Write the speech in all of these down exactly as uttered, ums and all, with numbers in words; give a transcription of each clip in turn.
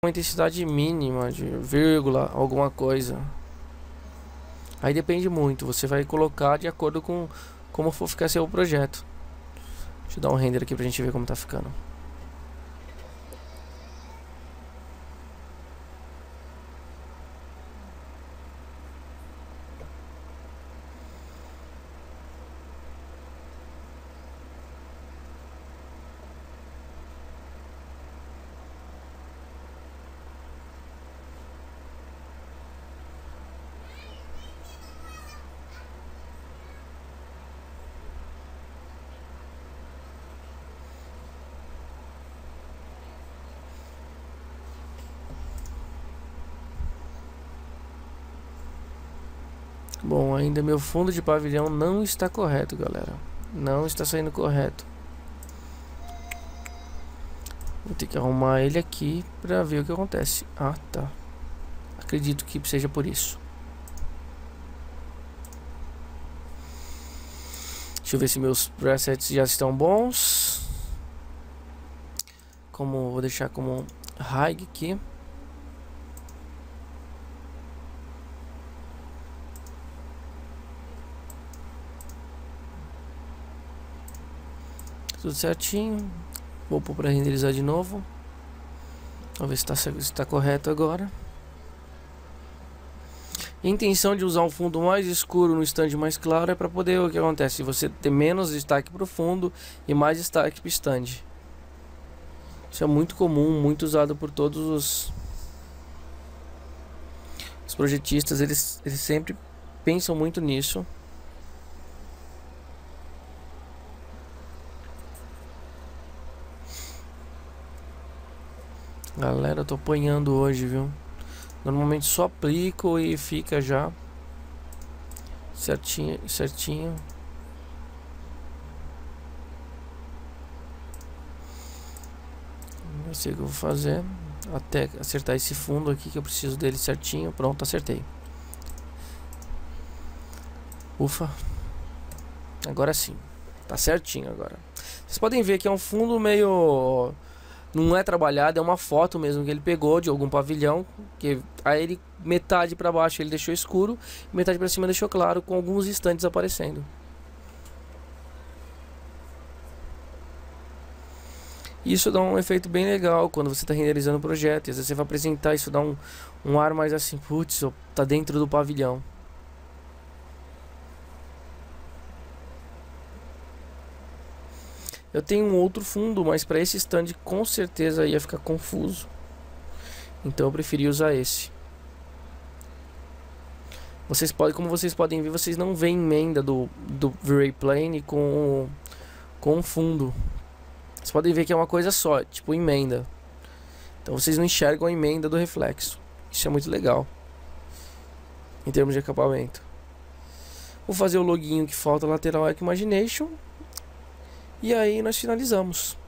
uma intensidade mínima de vírgula, alguma coisa. Aí depende muito, você vai colocar de acordo com como for ficar seu projeto. Deixa eu dar um render aqui pra gente ver como tá ficando. Bom, ainda meu fundo de pavilhão não está correto, galera. Não está saindo correto. Vou ter que arrumar ele aqui pra ver o que acontece. Ah, tá. Acredito que seja por isso. Deixa eu ver se meus presets já estão bons. Como vou deixar como high aqui. Tudo certinho. Vou pôr para renderizar de novo. Vamos ver se está se está correto agora. A intenção de usar um fundo mais escuro no stand mais claro é para poder, o que acontece, você ter menos destaque para o fundo e mais destaque para o stand. Isso é muito comum, muito usado por todos os, os projetistas. Eles, eles sempre pensam muito nisso. Galera, eu tô apanhando hoje, viu? Normalmente só aplico e fica já certinho, certinho. Eu sei o que eu vou fazer até acertar esse fundo aqui, que eu preciso dele certinho. Pronto, acertei. Ufa. Agora sim. Tá certinho agora. Vocês podem ver que é um fundo meio... Não é trabalhado, é uma foto mesmo que ele pegou de algum pavilhão, que aí ele, metade para baixo ele deixou escuro, metade para cima deixou claro, com alguns estantes aparecendo. Isso dá um efeito bem legal quando você está renderizando o projeto. E às vezes você vai apresentar, isso dá um, um ar mais assim, putz, tá dentro do pavilhão. Eu tenho um outro fundo, mas para esse stand com certeza ia ficar confuso. Então eu preferi usar esse. Vocês podem, como vocês podem ver, vocês não veem emenda do, do V-Ray Plane com, com fundo. Vocês podem ver que é uma coisa só, tipo emenda. Então vocês não enxergam a emenda do reflexo. Isso é muito legal em termos de acabamento. Vou fazer o loginho que falta, lateral Echo Imagination. E aí nós finalizamos.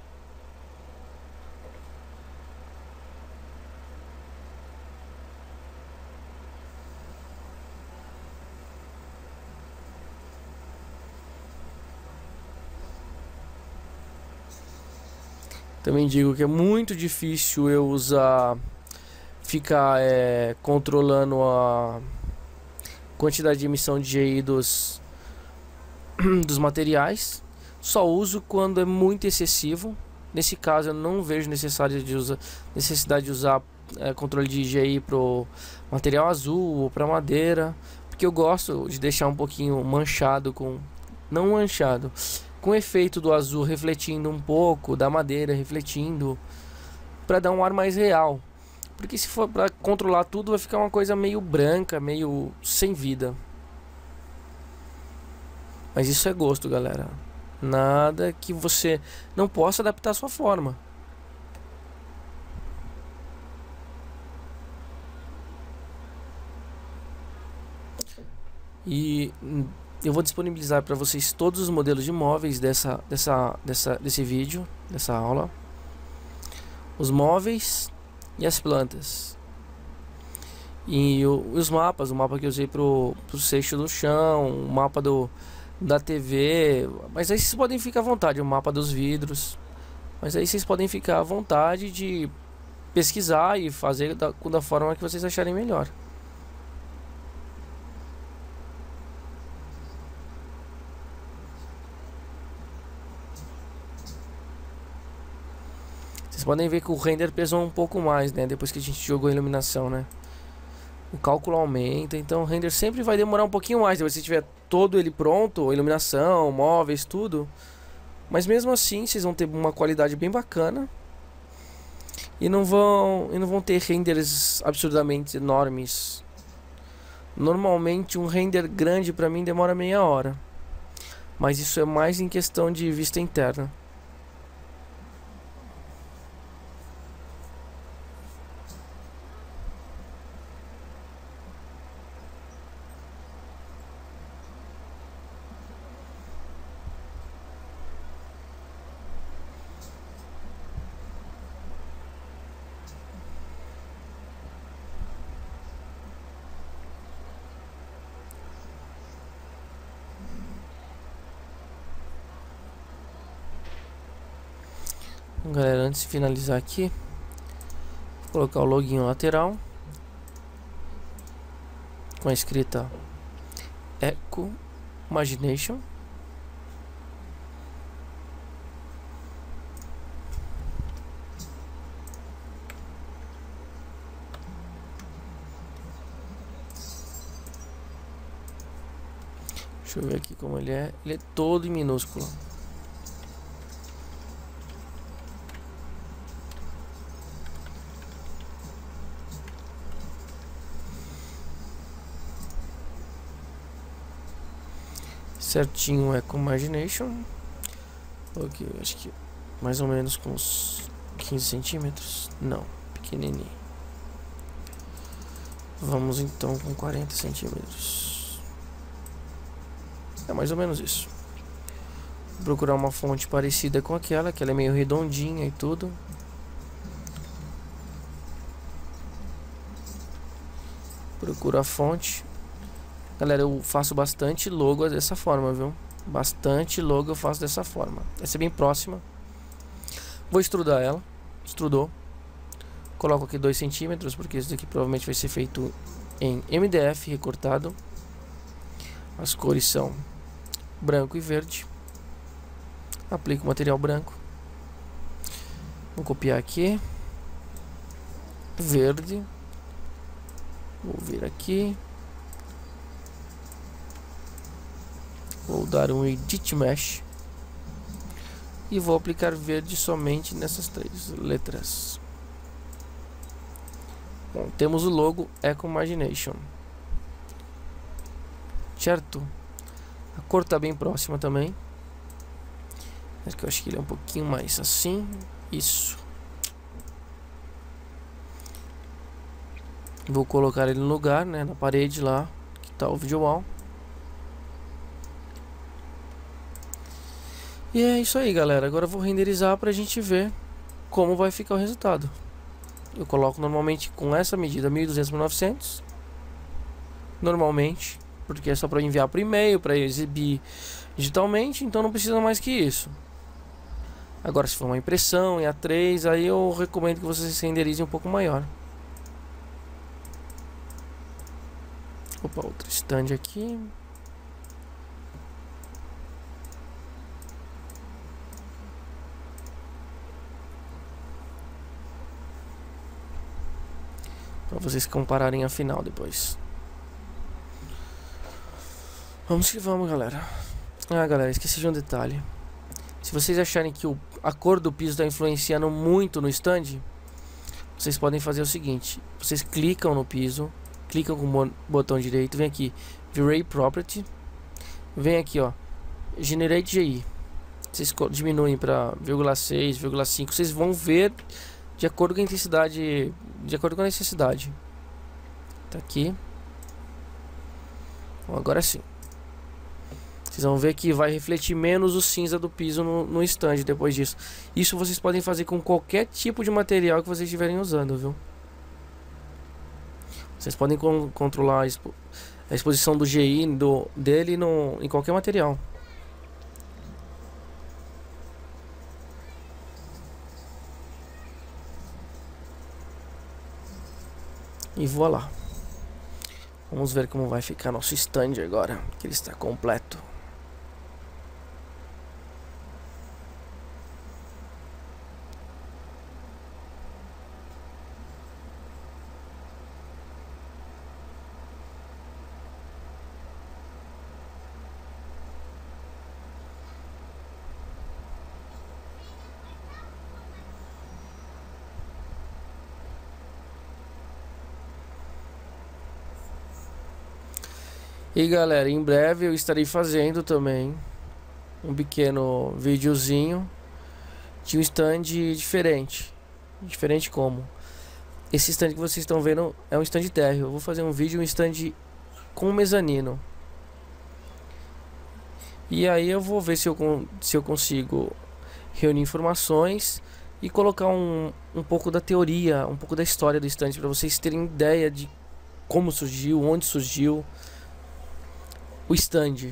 Também digo que é muito difícil eu usar, ficar é, controlando a quantidade de emissão de G I dos, dos materiais. Só uso quando é muito excessivo. Nesse caso eu não vejo necessidade de usar, necessidade de usar é, controle de G I para o material azul ou para madeira, porque eu gosto de deixar um pouquinho manchado, com não manchado, com o efeito do azul refletindo um pouco, da madeira refletindo, para dar um ar mais real. Porque se for para controlar tudo vai ficar uma coisa meio branca, meio sem vida. Mas isso é gosto, galera. Nada que você não possa adaptar a sua forma. E eu vou disponibilizar para vocês todos os modelos de móveis dessa, dessa, dessa, desse vídeo, dessa aula. Os móveis e as plantas. E o, os mapas, o mapa que eu usei pro, pro seixo do chão, o mapa do... da T V, mas aí vocês podem ficar à vontade, o mapa dos vidros, mas aí vocês podem ficar à vontade de pesquisar e fazer da, da forma que vocês acharem melhor. Vocês podem ver que o render pesou um pouco mais, né? Depois que a gente jogou a iluminação, né? O cálculo aumenta, então o render sempre vai demorar um pouquinho mais. Depois que tiver todo ele pronto, iluminação, móveis, tudo. Mas mesmo assim, vocês vão ter uma qualidade bem bacana. E não vão, e não vão ter renders absurdamente enormes. Normalmente um render grande pra mim demora meia hora. Mas isso é mais em questão de vista interna. Galera, antes de finalizar aqui, vou colocar o loginho lateral com a escrita Echo Imagination. Deixa eu ver aqui como ele é. Ele é todo em minúsculo. Certinho é com Imagination. Ok, acho que mais ou menos com uns quinze centímetros. Não, pequenininho. Vamos então com quarenta centímetros. É mais ou menos isso. Vou procurar uma fonte parecida com aquela, que ela é meio redondinha e tudo. Procura a fonte. Galera, eu faço bastante logo dessa forma, viu? Bastante logo eu faço dessa forma. Essa é bem próxima. Vou extrudar ela. Extrudou. Coloco aqui dois centímetros, porque isso daqui provavelmente vai ser feito em M D F recortado. As cores são branco e verde. Aplico o material branco. Vou copiar aqui. Verde. Vou vir aqui. Vou dar um Edit Mesh. E vou aplicar verde somente nessas três letras. Bom, temos o logo Echo Imagination. Certo? A cor está bem próxima também. Acho que eu acho que ele é um pouquinho mais assim. Isso. Vou colocar ele no lugar, né? Na parede lá. Que está o video wall. E é isso aí, galera. Agora eu vou renderizar pra gente ver como vai ficar o resultado. Eu coloco normalmente com essa medida mil e duzentos por novecentos. Normalmente, porque é só para enviar por e-mail, para exibir digitalmente, então não precisa mais que isso. Agora, se for uma impressão em A três, aí eu recomendo que vocês renderizem um pouco maior. Opa, outro stand aqui. Para vocês compararem a final depois. Vamos que vamos, galera. Ah, galera, esqueci de um detalhe. Se vocês acharem que o, a cor do piso está influenciando muito no stand, vocês podem fazer o seguinte. Vocês clicam no piso, clicam com o botão direito, vem aqui, V-Ray Property, vem aqui, ó, Generate G I. Vocês diminuem para vírgula seis, vírgula cinco, vocês vão ver de acordo com a intensidade, de acordo com a necessidade. Tá aqui. Bom, agora sim. Vocês vão ver que vai refletir menos o cinza do piso no, no stand depois disso. Isso vocês podem fazer com qualquer tipo de material que vocês estiverem usando, viu? Vocês podem con controlar a, expo a exposição do G I do, dele no, em qualquer material. E vou lá. Vamos ver como vai ficar nosso stand agora, que ele está completo. E galera, em breve eu estarei fazendo também um pequeno videozinho de um stand diferente. Diferente como? Esse stand que vocês estão vendo é um stand térreo. Eu vou fazer um vídeo, um stand com mezanino. E aí eu vou ver se eu, se eu consigo reunir informações e colocar um, um pouco da teoria, um pouco da história do stand, para vocês terem ideia de como surgiu, onde surgiu o stand.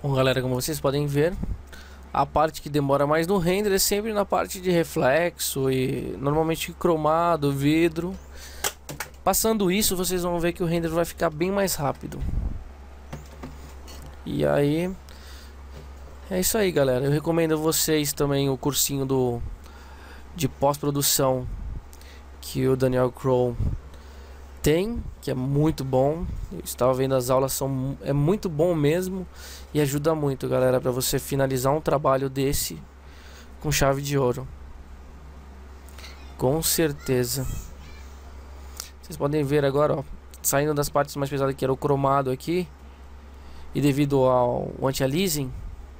Bom, galera, como vocês podem ver, a parte que demora mais no render é sempre na parte de reflexo e normalmente cromado, vidro. Passando isso, vocês vão ver que o render vai ficar bem mais rápido. E aí, é isso aí, galera. Eu recomendo a vocês também o cursinho do de pós-produção que o Daniel Crow tem, que é muito bom. Eu estava vendo as aulas, são é muito bom mesmo e ajuda muito, galera, para você finalizar um trabalho desse com chave de ouro. Com certeza. Vocês podem ver agora, ó, saindo das partes mais pesadas, que era o cromado aqui, e devido ao anti-aliasing,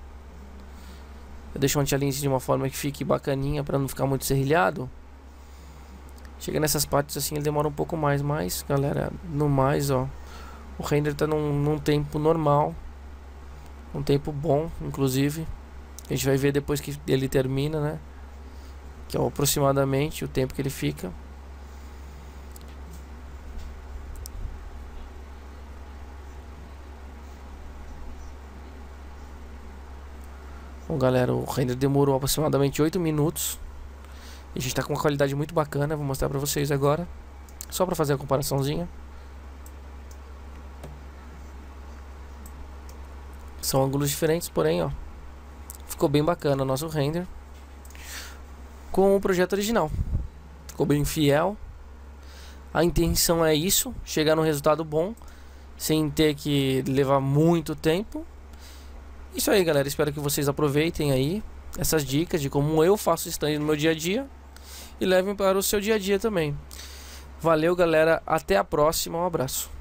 eu deixo o anti-aliasing de uma forma que fique bacaninha para não ficar muito serrilhado. Chega nessas partes assim, ele demora um pouco mais, mas galera, no mais, ó, o render tá num, num tempo normal, um tempo bom, inclusive. A gente vai ver depois que ele termina, né? Que é aproximadamente o tempo que ele fica. Bom, galera, o render demorou aproximadamente oito minutos. A gente tá com uma qualidade muito bacana, vou mostrar pra vocês agora, só pra fazer a comparaçãozinha. São ângulos diferentes, porém, ó, ficou bem bacana o nosso render com o projeto original. Ficou bem fiel. A intenção é isso, chegar num resultado bom, sem ter que levar muito tempo. Isso aí, galera, espero que vocês aproveitem aí essas dicas de como eu faço stand no meu dia a dia e levem para o seu dia a dia também. Valeu, galera, até a próxima, um abraço.